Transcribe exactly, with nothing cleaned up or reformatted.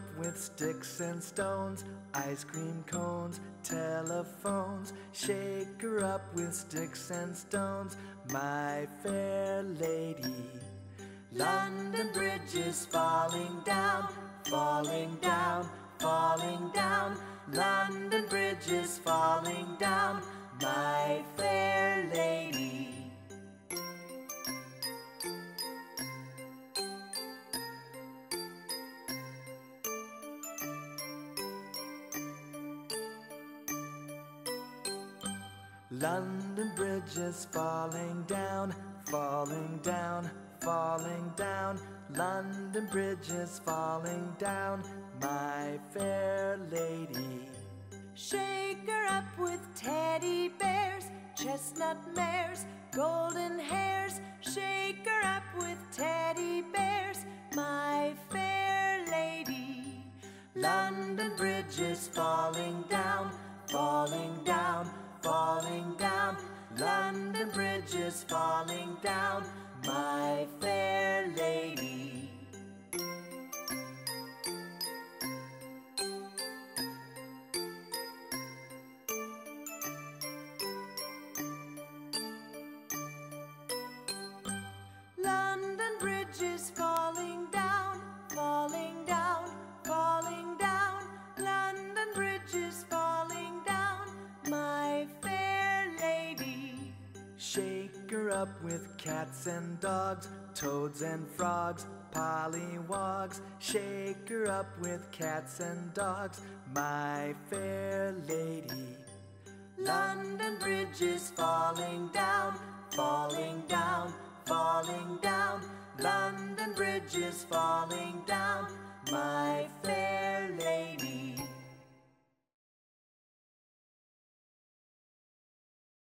with sticks and stones, ice cream cones, telephones. Shake her up with sticks and stones, my fair lady. London Bridge is falling down, falling down, falling down. London Bridge is falling down, my fair lady. London Bridge is falling down, falling down, falling down. London Bridge is falling down, my fair lady. Shake her up with teddy bears, chestnut mares, golden hairs. Shake her up with teddy bears, my fair lady. London Bridge is falling down, falling down, falling down. London Bridge is falling down, my fair lady. London Bridge is falling down, falling down, falling down. London Bridge is falling down, my fair lady. Shake her up with cats and dogs, toads and frogs, pollywogs. Shake her up with cats and dogs, my fair lady. London Bridge is falling down, falling down, falling down. London Bridge is falling down, my fair lady.